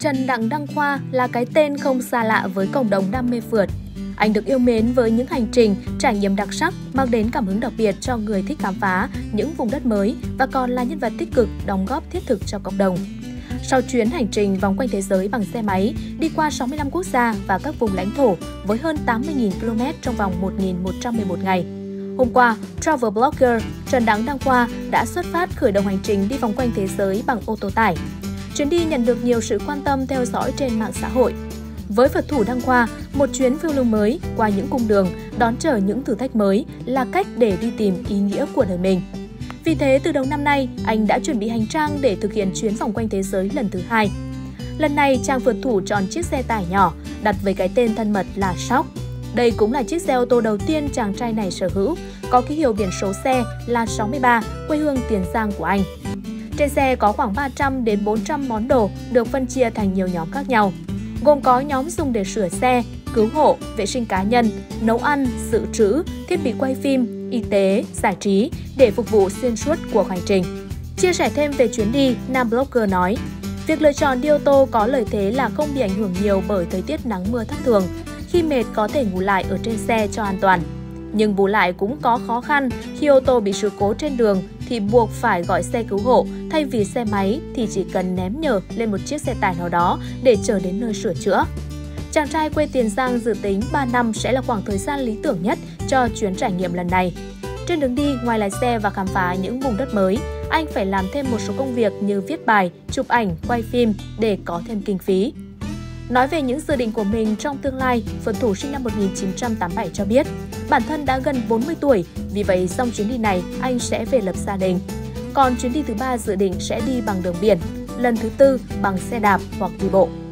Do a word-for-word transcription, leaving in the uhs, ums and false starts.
Trần Đặng Đăng Khoa là cái tên không xa lạ với cộng đồng đam mê phượt. Anh được yêu mến với những hành trình, trải nghiệm đặc sắc, mang đến cảm hứng đặc biệt cho người thích khám phá những vùng đất mới và còn là nhân vật tích cực đóng góp thiết thực cho cộng đồng. Sau chuyến hành trình vòng quanh thế giới bằng xe máy, đi qua sáu mươi lăm quốc gia và các vùng lãnh thổ với hơn tám mươi nghìn ki lô mét trong vòng một nghìn một trăm mười một ngày. Hôm qua, travel blogger Trần Đặng Đăng Khoa đã xuất phát khởi động hành trình đi vòng quanh thế giới bằng ô tô tải. Chuyến đi nhận được nhiều sự quan tâm theo dõi trên mạng xã hội. Với phượt thủ Đăng Khoa, một chuyến phiêu lưu mới qua những cung đường, đón chờ những thử thách mới là cách để đi tìm ý nghĩa của đời mình. Vì thế, từ đầu năm nay, anh đã chuẩn bị hành trang để thực hiện chuyến vòng quanh thế giới lần thứ hai. Lần này, chàng phượt thủ chọn chiếc xe tải nhỏ, đặt với cái tên thân mật là Shock. Đây cũng là chiếc xe ô tô đầu tiên chàng trai này sở hữu, có ký hiệu biển số xe là sáu mươi ba, quê hương Tiền Giang của anh. Trên xe có khoảng ba trăm đến bốn trăm món đồ được phân chia thành nhiều nhóm khác nhau, gồm có nhóm dùng để sửa xe, cứu hộ, vệ sinh cá nhân, nấu ăn, dự trữ, thiết bị quay phim, y tế, giải trí để phục vụ xuyên suốt cuộc hành trình. Chia sẻ thêm về chuyến đi, nam blogger nói, việc lựa chọn đi ô tô có lợi thế là không bị ảnh hưởng nhiều bởi thời tiết nắng mưa thất thường. Khi mệt có thể ngủ lại ở trên xe cho an toàn. Nhưng bù lại cũng có khó khăn khi ô tô bị sự cố trên đường thì buộc phải gọi xe cứu hộ, thay vì xe máy thì chỉ cần ném nhờ lên một chiếc xe tải nào đó để chở đến nơi sửa chữa. Chàng trai quê Tiền Giang dự tính ba năm sẽ là khoảng thời gian lý tưởng nhất cho chuyến trải nghiệm lần này. Trên đường đi, ngoài lái xe và khám phá những vùng đất mới, anh phải làm thêm một số công việc như viết bài, chụp ảnh, quay phim để có thêm kinh phí. Nói về những dự định của mình trong tương lai, phượt thủ sinh năm một nghìn chín trăm tám mươi bảy cho biết, bản thân đã gần bốn mươi tuổi, vì vậy sau chuyến đi này anh sẽ về lập gia đình. Còn chuyến đi thứ ba dự định sẽ đi bằng đường biển, lần thứ tư bằng xe đạp hoặc đi bộ.